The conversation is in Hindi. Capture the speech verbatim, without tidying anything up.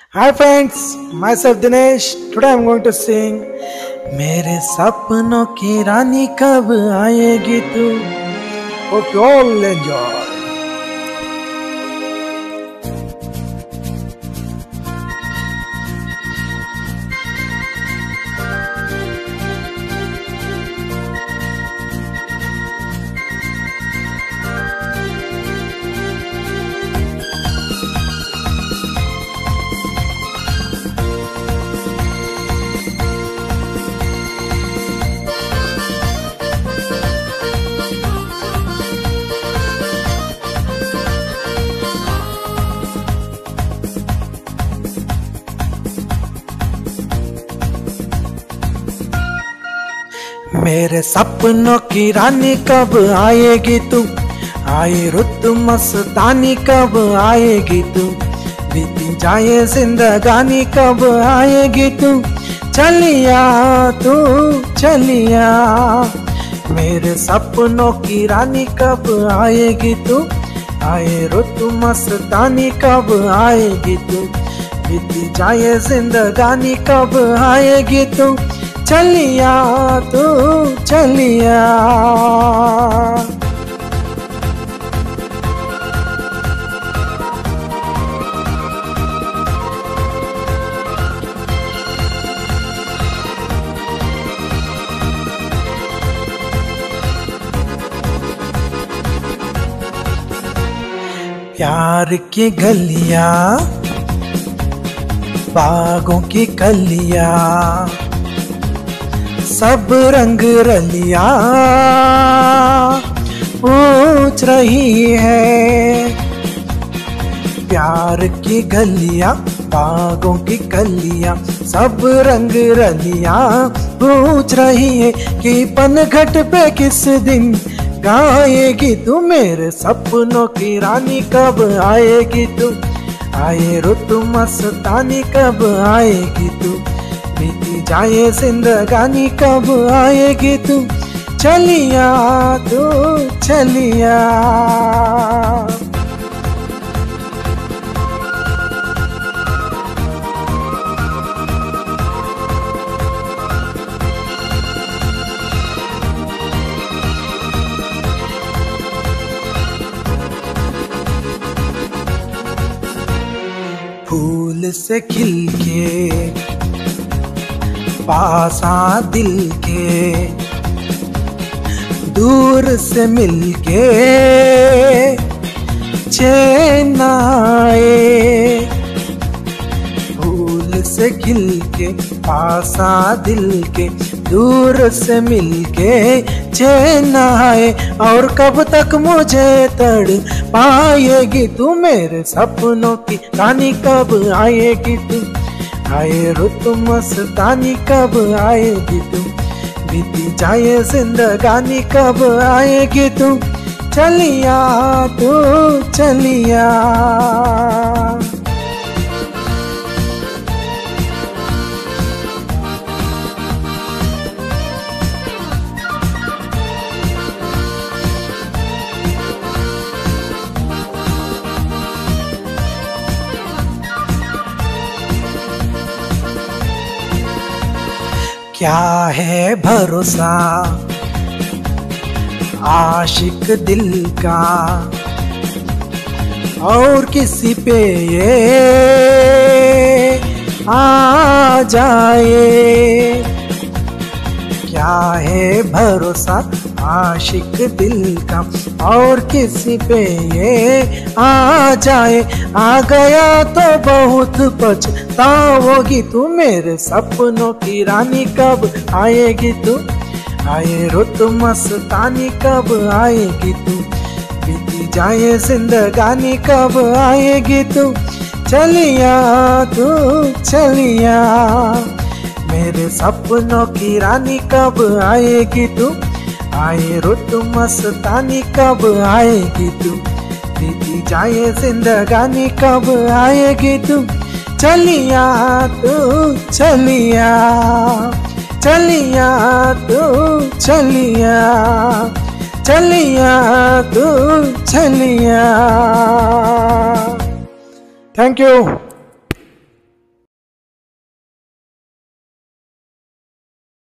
Hi friends, myself Dinesh. Today I'm going to sing मेरे सपनों की रानी कब आएगी तू. Hope you all enjoy. मेरे सपनों की रानी कब आएगी तू, आए रुत मस्तानी कब आएगी तू, बीती जाए जिंदगानी कब आएगी तू, चलिया तू चलिया. मेरे सपनों की रानी कब आएगी तू, आए रुत मस्तानी कब आएगी तू, बीती जाए जिंदगानी कब आएगी तू, चलिया तू चलिया. प्यार की गलियां बागों की कलियां सब रंग रलिया पूछ रही है. प्यार की गलियां बागों की कलियां सब रंग रलिया पूछ रही है कि पनघट पे किस दिन गाएगी तू. मेरे सपनों की रानी कब आएगी तू, आए रुत मस्तानी कब आएगी तू, बीती जाए जिंदगानी कब आएगी तू, चलिया तू चलिया. फूल से खिल के पासा दिल के, दूर से मिलके चैन आए. फूल से खिल के पासा दिल के, दूर से मिलके चैन आए. और कब तक मुझे तड़ पाएगी तू, मेरे सपनों की रानी कब आएगी तू, आए रुत मस्तानी कब आएगी तू, बीती जाए जिंदगानी कब आएगी तू, चलिया तू चलिया. क्या है भरोसा आशिक दिल का, और किसी पे ये आ जाए. क्या है भरोसा आशिक दिल का, और किसी पे ये आ जाए. आ गया तो बहुत पछताओगी तू, मेरे सपनों की रानी कब आएगी तू, आए रुत मस्तानी कब आएगी तू, बीती जाए जिंदगानी कब आएगी तू, चलिया तू चलिया. मेरे सपनों की रानी कब आएगी तू, आए रुत मस्तानी कब आएगी तू, बीती जाए जिंदगानी कब आएगी तू, चलिया तू चलिया. चलिया तू चलिया चलिया तू चलिया. Thank you.